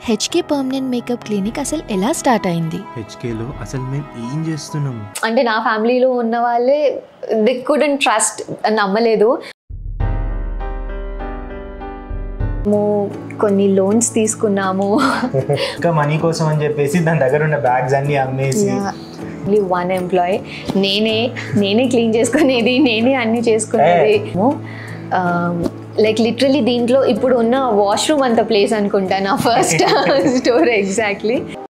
HK permanent makeup clinic అసలు ఎలా start అయింది? హెచ్కేలో అసలు మేము ఏం చేస్తున్నాము అంటే నా ఫ్యామిలీలో ఉన్న వాళ్ళే దే కుడెంట్ ట్రస్ట్, నమ్మలేదు. కొన్ని లోన్స్ తీసుకున్నాము ఇంకా మనీ కోసం అని చెప్పేసి దాని దగ్గర ఉన్న బ్యాగ్స్ అన్ని అమ్మేసి వన్ ఎంప్లాయీ నేనే క్లీన్ చేసుకునేది, నేనే అన్ని చేసుకునేది. లైక్ లిటరలీ దీంట్లో ఇప్పుడు ఉన్న వాష్రూమ్ అంత ప్లేస్ అనుకుంటా నా ఫస్ట్ స్టోర్. ఎగ్జాక్ట్లీ.